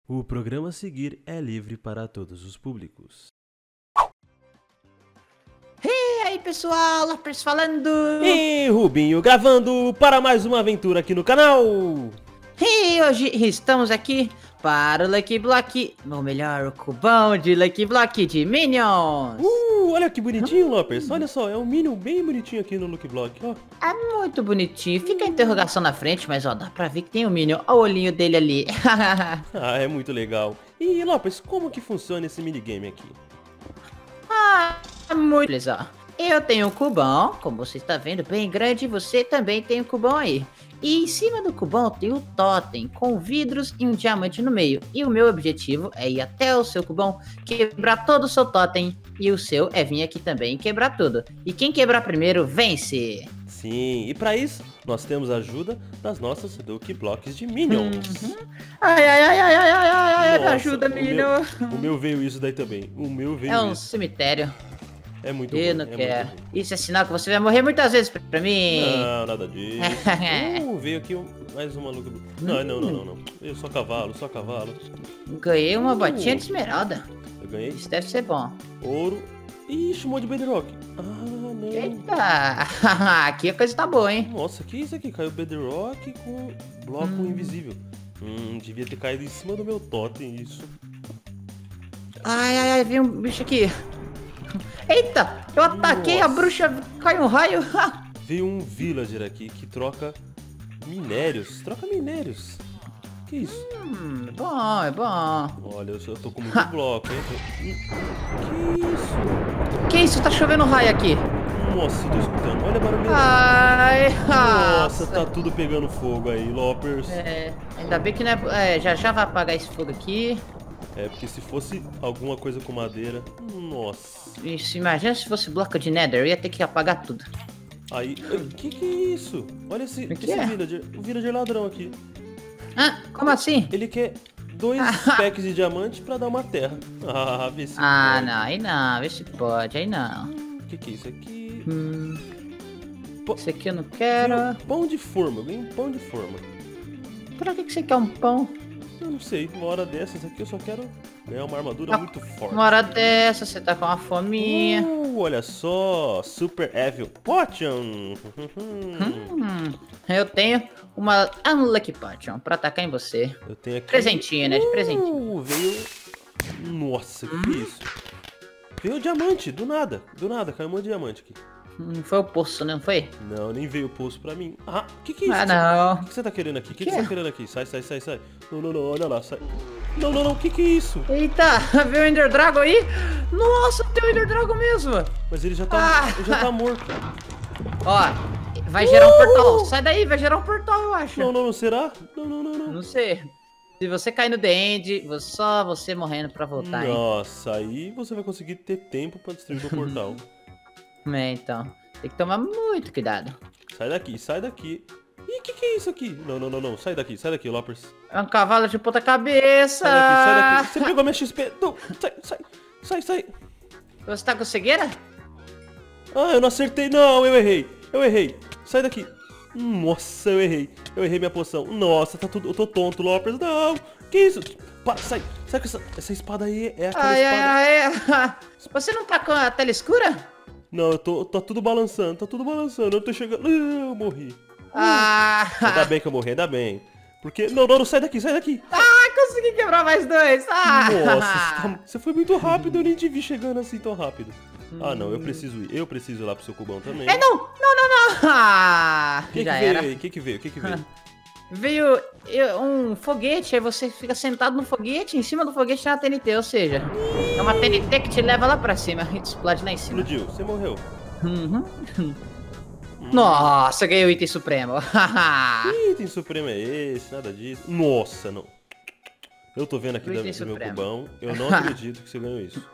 O programa a seguir é livre para todos os públicos. E aí pessoal, Lopers falando! E Rubinho gravando para mais uma aventura aqui no canal! E hoje estamos aqui para o Lucky Block, ou melhor, o cubão de Lucky Block de Minions! Olha que bonitinho, Lopers! Olha só, é um Minion bem bonitinho aqui no Lucky Block, ó. É muito bonitinho, fica a interrogação na frente, mas ó, dá pra ver que tem um Minion, olha o olhinho dele ali. Ah, é muito legal. E Lopers, como que funciona esse minigame aqui? É muito beleza, ó. Eu tenho um cubão, como você está vendo, bem grande, você também tem um cubão aí. E em cima do cubão tem o totem, com vidros e um diamante no meio. E o meu objetivo é ir até o seu cubão, quebrar todo o seu totem. E o seu é vir aqui também e quebrar tudo. E quem quebrar primeiro, vence! Sim, e para isso, nós temos a ajuda das nossas Lucky Blocks de Minions. Ai, ai, ai, ai, ai, ai, ai, Nossa, ajuda, Minion! O meu veio isso daí também. O meu veio É um isso. cemitério. É muito Eu ruim, não é quero. muito ruim. Isso é sinal que você vai morrer muitas vezes pra mim. Não, nada disso. Veio aqui mais uma Lucky Block. Não. Eu sou cavalo, só cavalo. Ganhei uma botinha de esmeralda. Eu ganhei Isso deve ser bom. ouro. Ih, chamou de Bedrock. Ah, não. Eita! Aqui a coisa tá boa, hein? Nossa, que isso aqui? Caiu Bedrock com bloco invisível. Devia ter caído em cima do meu totem, isso. Ai, veio um bicho aqui. Eita! Eu ataquei a Nossa. bruxa, caiu um raio. Veio um villager aqui que troca minérios. Troca minérios. Que isso? É bom, é bom. Olha, eu tô com muito bloco, hein? Que isso? Que isso? Tá chovendo raio aqui. Nossa, tô escutando. Olha a barulheira. Ai, Nossa, tá tudo pegando fogo aí, Lopers. Ainda bem que não é, já vai apagar esse fogo aqui. É, porque se fosse alguma coisa com madeira... Nossa. Isso, imagina se fosse bloco de Nether, eu ia ter que apagar tudo. Aí... Que é isso? Olha esse é? villager. O villager ladrão aqui. Ah, como assim? Ele quer 2 packs de diamante pra dar uma terra. Ah, vê se Ah, pode. não, aí não, vê se pode, aí não. Que é isso aqui? Esse aqui eu não quero. Pão de forma. Eu ganhei um pão de forma. Pra que você quer um pão? Eu não sei. Uma hora dessas aqui eu só quero ganhar uma armadura muito forte. Uma hora dessa, você tá com uma fominha. Olha só. Super Evil Potion. Eu tenho uma Unlucky Potion pra atacar em você. Eu tenho aqui... Presentinho, né? De presentinho. Veio... Nossa, que isso? Veio diamante, do nada. Do nada, caiu um monte de diamante aqui. Não foi o poço, não foi? Não, nem veio o pulso pra mim. Ah, que é isso? Ah, não. O que você tá querendo aqui? O que Que você tá querendo aqui? Sai. Não, olha lá, sai. Não, que é isso? Eita, veio o Ender Dragon aí? Nossa, tem o Ender Dragon mesmo. Mas ele já tá morto. Ó, vai gerar um portal. Sai daí, vai gerar um portal, eu acho. Não, será? Não. Não sei. Se você cair no The End, só você morrendo pra voltar, hein? Nossa, aí você vai conseguir ter tempo pra destruir o portal. Então, tem que tomar muito cuidado. Sai daqui. Ih, que é isso aqui? Não, sai daqui, Lopers. É um cavalo de ponta cabeça. Sai daqui. Você pegou minha XP. Não, sai. Você tá com cegueira? Ah, eu não acertei, não, eu errei. Sai daqui. Nossa, eu errei minha poção. Nossa, eu tô tonto, Lopers. Não, que isso? Para, sai com essa espada aí, é aquela espada. Ai. Você não tá com a tela escura? Não, tá tudo balançando, eu tô chegando. Eu morri. Ainda bem que eu morri, ainda bem. Porque, não, sai daqui. Consegui quebrar mais 2. Nossa, você foi muito rápido, eu nem te vi chegando assim tão rápido. Ah, não, eu preciso ir lá pro seu cubão também. Não. Que Já veio era. aí? Que veio? Veio um foguete, aí você fica sentado no foguete, em cima do foguete tem uma TNT, ou seja, é uma TNT que te leva lá pra cima e te explode lá em cima. Explodiu, você morreu. Nossa, ganhei o item supremo. Que item supremo é esse? Nada disso. Nossa, não. Eu tô vendo aqui do meu supremo. cubão, eu não acredito que você ganhou isso.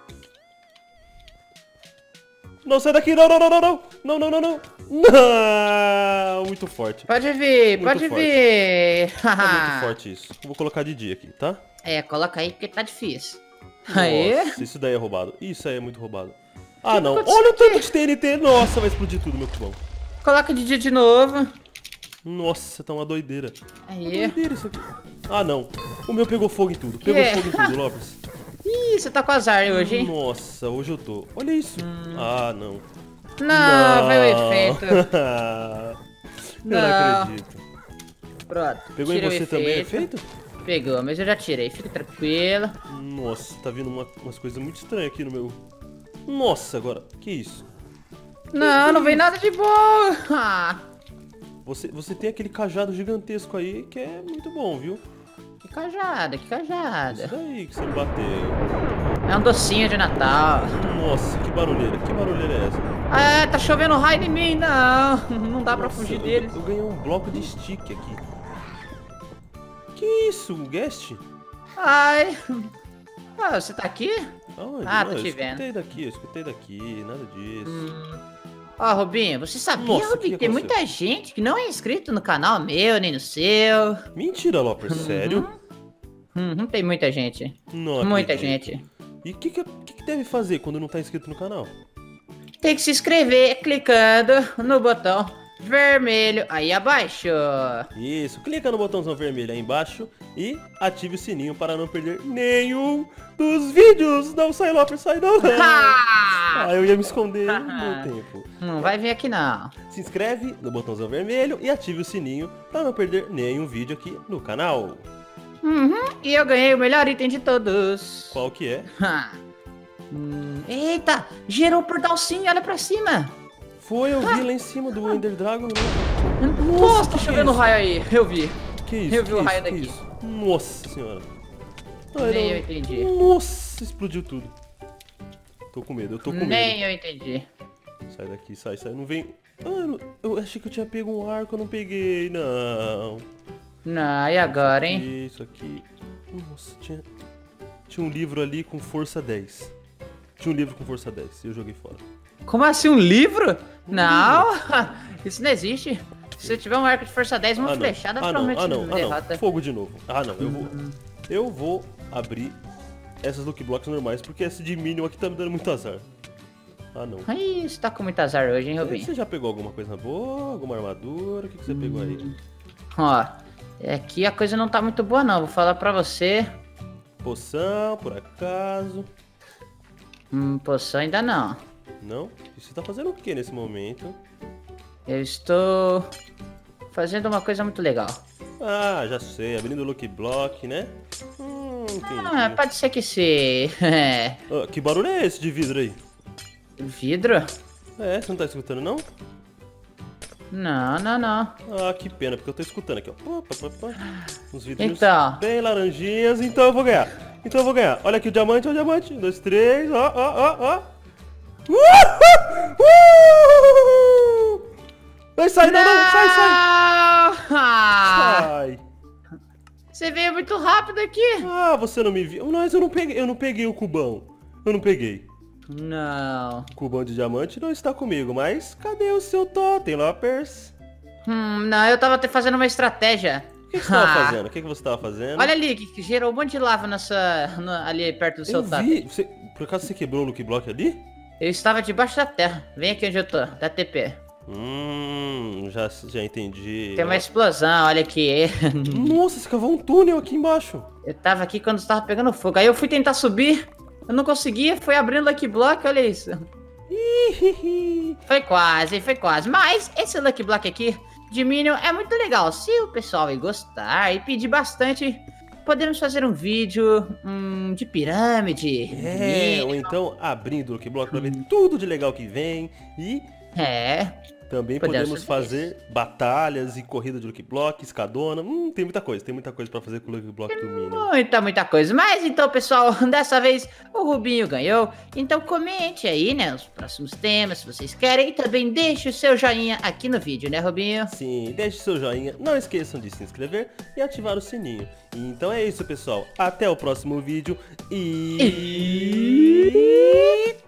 Não, sai daqui, não. Não, muito forte. Pode vir, Muito pode forte. vir. É muito forte isso. Vou colocar de dia aqui, tá? Coloca aí porque tá difícil. Aí. Nossa, isso daí é roubado. Isso aí é muito roubado. Ah, não. aconteceu Olha o tanto aqui? de TNT. Nossa, vai explodir tudo, meu cubão. Coloca de dia de novo. Nossa, tá uma doideira. Aí. Doideira isso aqui. Ah, não. O meu pegou fogo em tudo. Pegou fogo em tudo, Lopes. Ih, você tá com azar hoje, hein? Nossa, hoje eu tô. Olha isso. Ah, não. Não, foi o efeito. Eu não acredito. Pronto. Pegou em tirei você o também o efeito? Pegou, mas eu já tirei. Fica tranquilo. Nossa, tá vindo umas coisas muito estranhas aqui no meu... Nossa, agora, que isso? Não, não vem nada de bom. Ah, Você tem aquele cajado gigantesco aí que é muito bom, viu? que cajada, que cajada. Isso daí que você me bateu. É um docinho de Natal. Nossa, que barulheira é essa? Ah, tá chovendo raio em mim. Não, não dá pra Nossa, fugir deles. eu ganhei um bloco de stick aqui. Que isso, um guest? Ai. Ah, você tá aqui? Aonde? Ah, Não, tô te eu vendo. escutei daqui, nada disso. Ó, Rubinho, você sabia, Nossa, o Rubinho, que que tem aconteceu? muita gente que não é inscrito no canal meu, nem no seu. Mentira, Lopper, sério? Tem muita gente. Não Muita acredito. gente. E o que deve fazer quando não tá inscrito no canal? Tem que se inscrever clicando no botão vermelho aí abaixo. Isso, clica no botãozão vermelho aí embaixo e ative o sininho para não perder nenhum dos vídeos. Não sai, Lopper, sai não. Ah, eu ia me esconder no tempo. Não vai vir aqui não. Se inscreve no botãozão vermelho e ative o sininho para não perder nenhum vídeo aqui no canal. E eu ganhei o melhor item de todos. Qual que é? Eita, gerou o portal sim, olha pra cima. Foi, eu vi lá em cima do Ender Dragon. Nossa, tá que chovendo isso? raio aí, eu vi. Que isso? Eu vi que o raio isso? Que daqui. isso? Nossa senhora. Ai, Nem não. eu entendi. Nossa, explodiu tudo. Tô com medo, eu tô com Nem medo. eu entendi. Sai daqui, sai. Não vem. Ah, eu achei que eu tinha pego um arco, eu não peguei. Não. Não, e agora, hein? Isso aqui. Nossa, tinha um livro ali com força 10. Tinha um livro com força 10 e eu joguei fora. Como assim, um livro? Não, isso não existe. Se você tiver um arco de força 10, uma não. flechada, não, provavelmente não, derrota. fogo de novo. Ah não, eu vou abrir essas Lucky Blocks normais, porque esse de Minion aqui tá me dando muito azar. Ah não. Ai, você tá com muito azar hoje, hein, Rubinho? Você já pegou alguma coisa boa? Alguma armadura? O que você pegou aí? Ó, aqui a coisa não tá muito boa não, vou falar pra você. Poção, por acaso? Poção ainda não. Não? E você tá fazendo o que nesse momento? Eu estou fazendo uma coisa muito legal. Ah, já sei, abrindo o Lucky Block, né? Entendi. Ah, pode ser que sim. Ah, que barulho é esse de vidro aí? Vidro? É, você não tá escutando não? Não, não, não. Ah, que pena, porque eu tô escutando aqui, ó. Uns vidrinhos Então. bem laranjinhas, então eu vou ganhar. Olha aqui o diamante, ó, o diamante. 1, 2, 3, ó. Vai, sai, não, sai. Ah, Sai. você veio muito rápido aqui. Ah, você não me viu. Mas eu não peguei o cubão. Eu não peguei. Não. O cubão de diamante não está comigo, mas cadê o seu totem, Loppers? Não, eu tava fazendo uma estratégia. O que você tava fazendo? O que você tava fazendo? Olha ali, que gerou um monte de lava ali perto do seu eu totem. vi. Por acaso você quebrou o Lucky Block ali? Eu estava debaixo da terra. Vem aqui onde eu tô, da TP. Já entendi. Tem uma explosão, olha aqui. Nossa, você cavou um túnel aqui embaixo. Eu tava aqui quando estava pegando fogo. Aí eu fui tentar subir, eu não conseguia, foi abrindo Lucky Block, olha isso. Foi quase. Mas esse Lucky Block aqui de Minion é muito legal. Se o pessoal aí gostar e pedir bastante, podemos fazer um vídeo de pirâmide. de Ou então abrindo o Lucky Block pra ver tudo de legal que vem. E também podemos fazer batalhas e corrida de Lucky Block, escadona. Tem muita coisa pra fazer com o Lucky Block do Minion. Muita coisa. Mas então, pessoal, dessa vez o Rubinho ganhou. Então comente aí, né, os próximos temas, se vocês querem. E também deixe o seu joinha aqui no vídeo, né, Rubinho? Sim, deixe seu joinha. Não esqueçam de se inscrever e ativar o sininho. Então é isso, pessoal. Até o próximo vídeo e...